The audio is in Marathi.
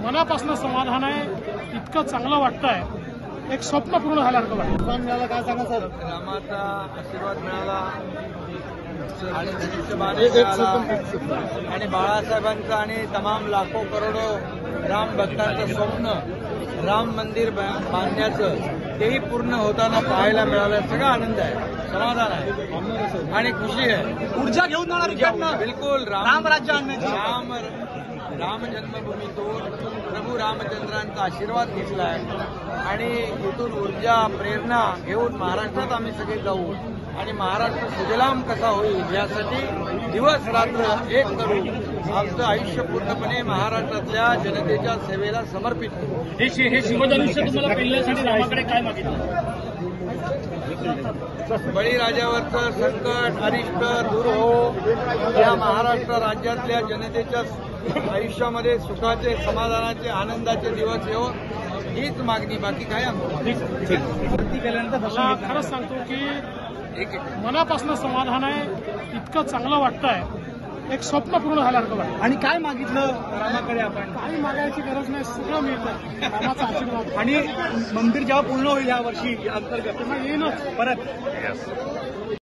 मनापासून समाधान आहे. इतकं चांगलं वाटतंय, एक स्वप्न पूर्ण झाल्यासारखं वाटतं. मिळाला काय सांगा सर? रामाचा आशीर्वाद मिळाला आणि धनुष्यबाण मिळाला आणि बाळासाहेबांचं आणि तमाम लाखो करोडो राम भक्तांचं स्वप्न राम मंदिर बांधण्याचं तेही पूर्ण होताना पाहायला मिळालं. सगळा आनंद आहे, समाधान आहे आणि खुशी आहे. ऊर्जा घेऊन जाणार बिलकुल राम राज्य आणण्याची. राम जन्मभूमीतून प्रभू रामचंद्रांचा आशीर्वाद घेतलाय आणि इथून ऊर्जा प्रेरणा घेऊन महाराष्ट्रात आम्ही सगळे जाऊ आणि महाराष्ट्र सुजलाम कसा होईल यासाठी दिवस रात्र एक करू. आमचं आयुष्य पूर्णपणे महाराष्ट्रातल्या जनतेच्या सेवेला समर्पित करू. हे शिवधनुष्य तुम्हाला पेलण्यासाठी रामाकडे काय मागितलं? बळीराजावरचं संकट अरिष्ट दूर हो, या महाराष्ट्र राज्यातल्या जनतेच्या आयुष्यामध्ये सुखाचे, समाधानाचे, आनंदाचे दिवस येऊ, हीच मागणी. बाकी काय मला खरंच सांगतो की मनापासून समाधान आहे. इतकं चांगलं वाटतंय, एक स्वप्न पूर्ण झाल्यासारखं वाटतं. आणि काय मागितलं रामाकडे आपण? काही मागायची गरज नाही, सगळं मिळतं. रामाचा आशीर्वाद. आणि मंदिर जेव्हा पूर्ण होईल या वर्षी अंतर्गत येईनच परत